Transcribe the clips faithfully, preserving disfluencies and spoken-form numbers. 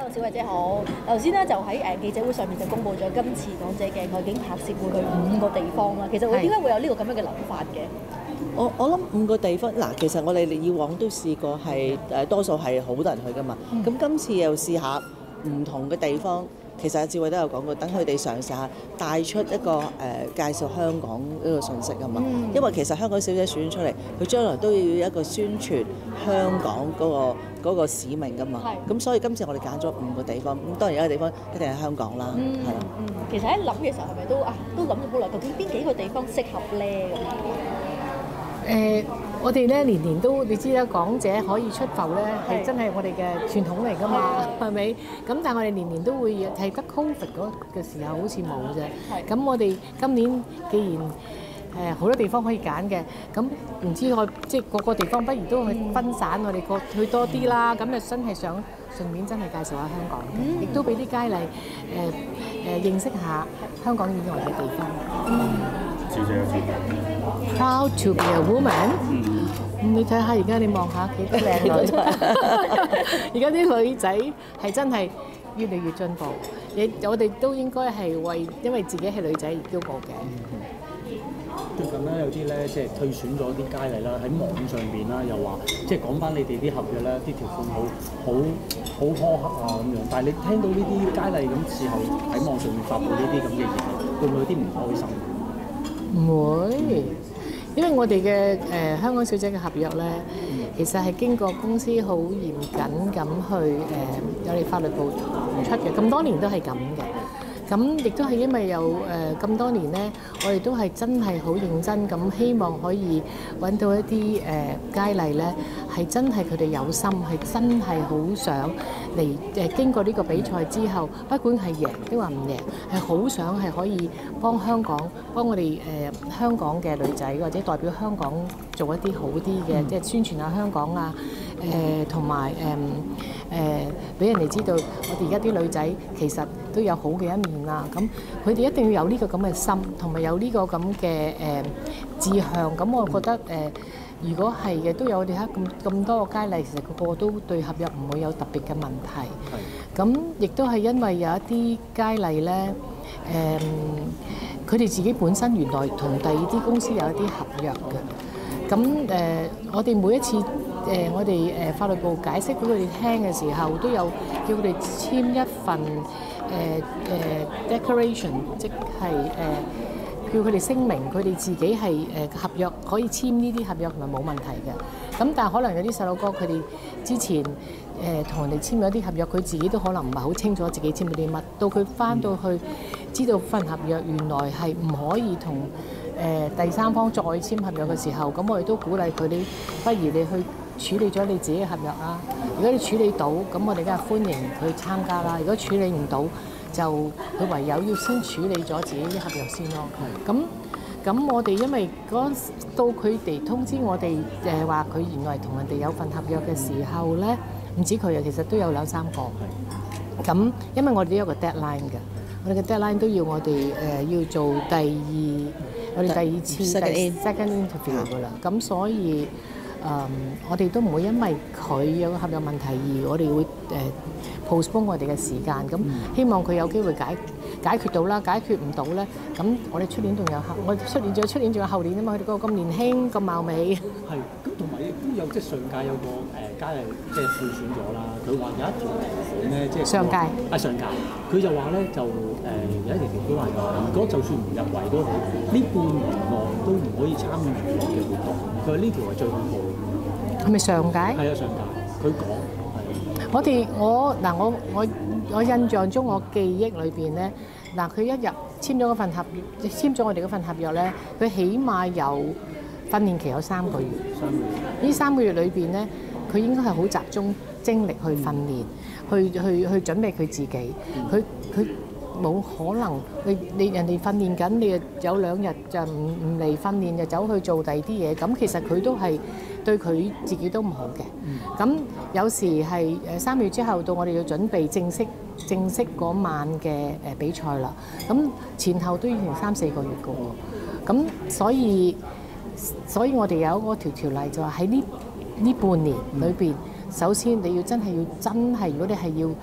Hello， 小慧姐好。頭先咧就喺誒記者會上面就公佈咗今次港姐嘅外景拍攝會去五個地方啦。其實會點解會有呢個咁樣嘅諗法嘅？ 我我諗五個地方嗱，其實我哋以往都試過係誒多數係好多人去㗎嘛。咁、嗯、今次又試下唔同嘅地方。其實阿志偉都有講過，等佢哋嘗試下帶出一個誒、呃、介紹香港呢個信息啊嘛。嗯、因為其實香港小姐選出嚟，佢將來都要一個宣傳香港嗰、那個那個使命㗎嘛。咁所以今次我哋揀咗五個地方，咁當然有一個地方一定係香港啦，係啦、 嗯。嗯，其實喺諗嘅時候係咪都啊都諗咗好耐，究竟邊幾個地方適合咧咁？ 誒、呃，我哋咧年年都你知啦，港姐可以出埠咧，係真係我哋嘅傳統嚟㗎嘛，係咪？咁但係我哋年年都會係得 Covid 嗰嘅時候好似冇啫。咁我哋今年既然誒好、呃、多地方可以揀嘅，咁唔知我即係個個地方不如都去分散，嗯、我哋個去多啲啦。咁就真係想順便真係介紹下香港嘅，亦、嗯、都俾啲佳麗誒誒認識下香港以外嘅地方。嗯小姐有錢 Proud to be a woman。嗯，你睇下而家你望下幾多靚女，而家啲女仔係真係越嚟越進步。亦我哋都應該係為因為自己係女仔而驕傲嘅。 最近咧有啲咧即係退選咗啲佳麗啦，喺網上邊啦又話即係講翻你哋啲合約咧啲條款好好好苛刻啊咁樣。但係你聽到呢啲佳麗咁事後喺網上面發布呢啲咁嘅言論，會唔會有啲唔開心？ 唔會，因為我哋嘅誒香港小姐嘅合約咧，其實係經過公司好嚴謹咁去誒、呃、有哋法律部出嘅，咁多年都係咁嘅。咁亦都係因為有誒咁、呃、多年咧，我哋都係真係好認真咁，希望可以揾到一啲誒、呃、佳麗咧，係真係佢哋有心，係真係好想嚟誒、呃、經過呢個比賽之後，不管係贏抑或唔贏，係好想係可以幫香港，幫我哋誒、呃、香港嘅女仔或者代表香港做一啲好啲嘅，嗯、即係宣傳下香港啊，誒同埋誒誒俾人哋知道，我哋而家啲女仔其實都有好嘅一面啊！咁佢哋一定要有呢個咁嘅心，同埋有呢個咁嘅誒志向。咁我覺得誒、呃，如果係嘅，都有我哋喺咁咁多個佳麗，其實個個都對合約唔會有特別嘅問題。咁亦都係因為有一啲佳麗咧，誒佢哋自己本身原來同第二啲公司有一啲合約嘅。咁誒、呃，我哋每一次誒、呃，我哋誒、呃、法律部解釋俾佢哋聽嘅時候，都有叫佢哋簽一份誒誒、呃呃、declaration，即係誒、呃、叫佢哋聲明佢哋自己係誒、呃、合約可以簽呢啲合約同埋冇問題嘅。咁但係可能有啲細路哥佢哋之前誒同、呃、人哋簽咗啲合約，佢自己都可能唔係好清楚自己簽咗啲乜。到佢翻到去知道份合約原來係唔可以同誒、呃、第三方再簽合約嘅時候，咁我哋都鼓勵佢哋，不如你去處理咗你自己嘅合約啦。如果你處理到，咁我哋梗係歡迎佢參加啦。如果處理唔到，就佢唯有要先處理咗自己啲合約先咯。咁咁我哋因為嗰到佢哋通知我哋誒話佢原來同人哋有份合約嘅時候咧，唔止佢啊，其實都有兩三個。咁因為我哋都有個 deadline 嘅，我哋嘅 deadline 都要我哋誒、呃、要做第二。我哋第二次 second, second interview 㗎啦，咁所以誒、呃，我哋都唔會因為佢有個合約問題而我哋會誒、呃、postpone 我哋嘅時間。咁希望佢有機會解解決到啦，解決唔到咧，咁我哋出年仲有後，我哋出年仲有出年仲有後年啊嘛，佢哋個咁年輕咁貌美。 係，咁同埋亦都有即係上屆有個誒佳麗即係退選咗啦，佢話有一條條款咧，即係上屆啊上屆，佢就話咧就誒、呃、有一條條款話，如果就算唔入圍都好，呢半年內都唔可以參與娛樂嘅活動。佢話呢條係最恐怖嘅。 係咪上屆？係啊，上屆佢講係。 我哋我嗱我我我印象中我記憶裏邊咧，嗱佢一入簽咗嗰份合約，簽咗我哋嗰份合約咧，佢起碼有訓練期有三個月。三個月。呢三個月裏邊咧，佢應該係好集中精力去訓練，去去去準備佢自己。佢佢冇可能你你人哋訓練緊，你有兩日就唔唔嚟訓練，就走去做第二啲嘢。咁其實佢都係對佢自己都唔好嘅。咁、嗯、有時係誒三月之後到我哋要準備正式正式嗰晚嘅誒比賽啦。咁前後都要成三四個月嘅喎。咁所以所以我哋有嗰條條例就話喺呢呢半年裏邊，首先你要真係要真係，如果你係要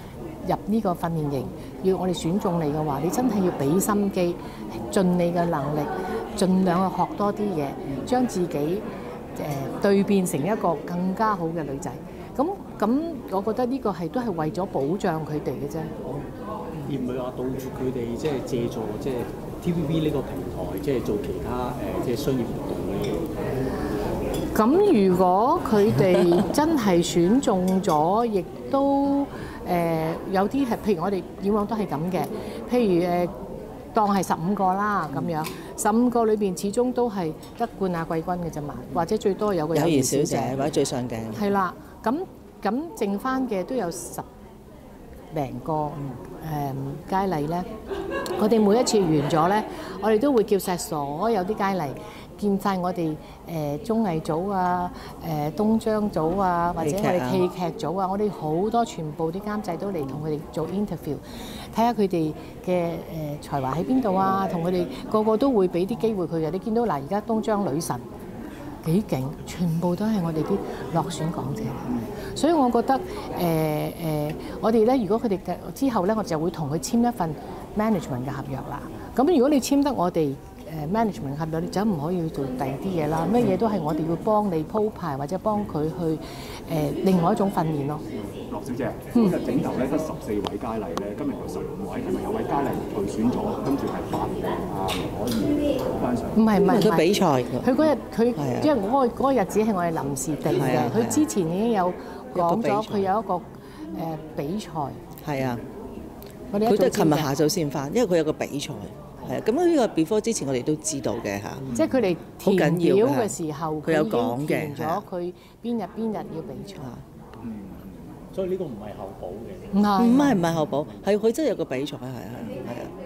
入呢個訓練營，要我哋選中你嘅話，你真係要俾心機，盡你嘅能力，盡量去學多啲嘢，將自己誒蛻變成一個更加好嘅女仔。咁咁，我覺得呢個係都係為咗保障佢哋嘅啫。 而唔係話到住佢哋即係借助即係 T V B 呢個平台，即係做其他誒即係商業活動嘅。 咁如果佢哋真係選中咗，亦都誒、呃、有啲係，譬如我哋以往都係咁嘅，譬如誒、呃、當係十五個啦咁樣，十五個裏邊始終都係得冠亞季軍嘅啫嘛，或者最多有個友誼小姐或者最上鏡。 係啦，咁咁剩翻嘅都有十零個誒、嗯、佳麗咧。我哋每一次完咗咧，我哋都會叫晒所有啲佳麗。見晒我哋誒綜藝組啊、誒東張組啊，或者我哋戲劇組啊，我哋好多全部啲監製都嚟同佢哋做 interview， 睇下佢哋嘅誒才華喺邊度啊，同佢哋個個都會俾啲機會佢嘅。你見到嗱，而家東張女神幾勁，全部都係我哋啲落選港姐，所以我覺得誒誒、呃呃，我哋咧如果佢哋之後咧，我就會同佢簽一份 management 嘅合約啦。咁如果你簽得我哋誒 management 合約，你就唔可以去做第二啲嘢啦。乜嘢都係我哋要幫你鋪排，或者幫佢去誒、呃、另外一種訓練咯。 樂小姐，今日整頭咧得十四位佳麗咧，今日有十五位，係咪有位佳麗退選咗，跟住係八位啊可以攞翻上？ 唔係唔係， 佢比賽佢嗰日佢因為嗰個嗰個日子係我哋臨時定嘅，佢之前已經有講咗，佢有一個誒比賽。係啊， 佢都係琴日下晝先翻，因為佢有個比賽。係啊，咁呢個 before 之前我哋都知道嘅嚇。 即係佢哋填表嘅時候， 佢有講嘅， 填咗佢邊日邊日要比賽。 嗯，所以呢個唔係後補嘅。 唔係唔係唔係後補，係佢真係有個比賽，係係係啊。